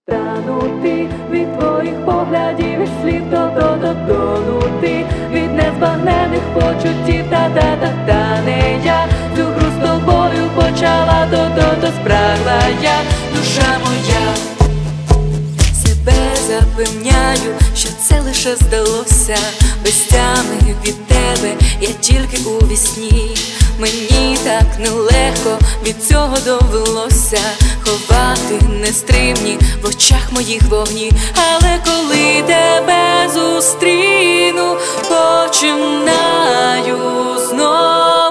Танути від твоїх поглядів і слів, тонути від незбагнених почуттів, та не я цю гру з тобою почала, то спрагла я, душа моя. Себе запевняю, що це лише здалося, без тями від тебе я тільки у вісні. Мені так нелегко від цього довелося ховати нестримні в очах моїх вогні. Але коли тебе зустріну, починаю знов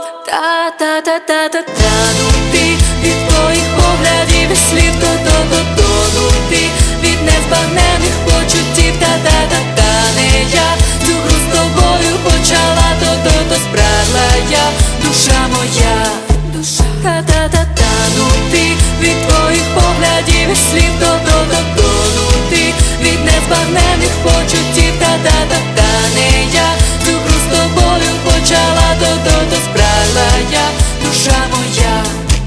танути від твоїх поглядів і слів, тонути від незбагнених почуттів, та не я цю гру з тобою почала, то спрагла я, душа моя. Танути від твоїх поглядів і слів, тонути від незбагнених почуттів, та не я цю гру з тобою почала, то спрагла я, душа моя.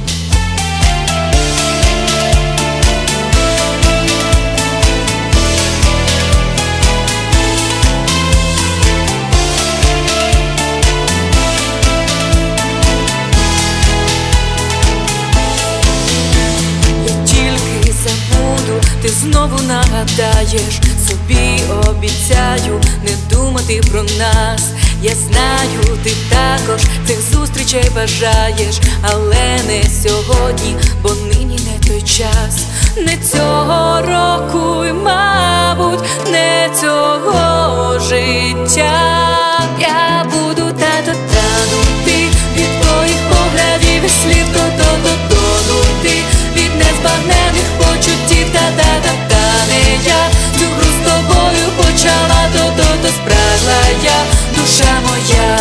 Ти знову нагадаєш собі, обіцяю не думати про нас. Я знаю, ти також цих зустрічей бажаєш, але не сьогодні, бо нині не той час. Не цього року і, мабуть, не цього життя. Я буду танути від твоїх поглядів і слів, тонути від незбагнених почуттів, та не я цю гру з тобою почала, то спрагла я, душа моя.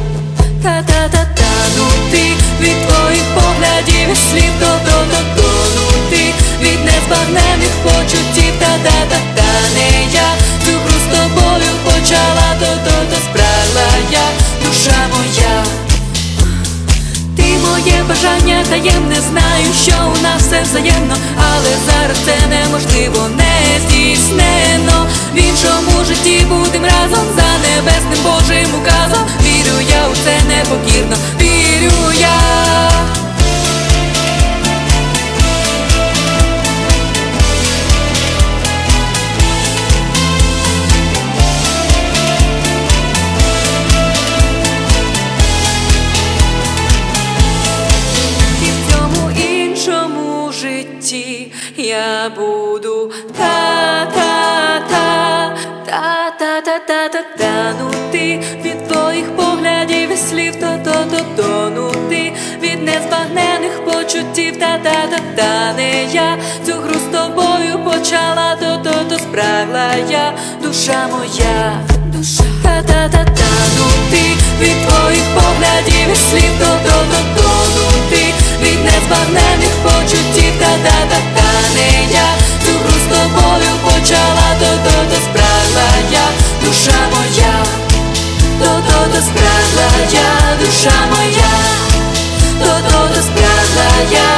Танути від твоїх поглядів і слів, тонути від незбагнених почуттів, та не я цю гру з тобою почала, то спрагла я, душа моя. Моє бажання таємне, знаю, що у нас все взаємно, але зараз це неможливо, не здійснено. В іншому житті будем разом за небесним Божим указом. Вірю я у це непокірно, вірю я. Я буду танути від твоїх поглядів і слів, тонути від незбагнених почуттів, та не я цю гру з тобою почала, то спрагла я, душа моя. Танути від твоїх поглядів і слів, тонути від незбагнених почуттів, та не я цю гру з тобою почала, то спрагла я, душа моя. То спрагла я, душа моя. То спрагла я.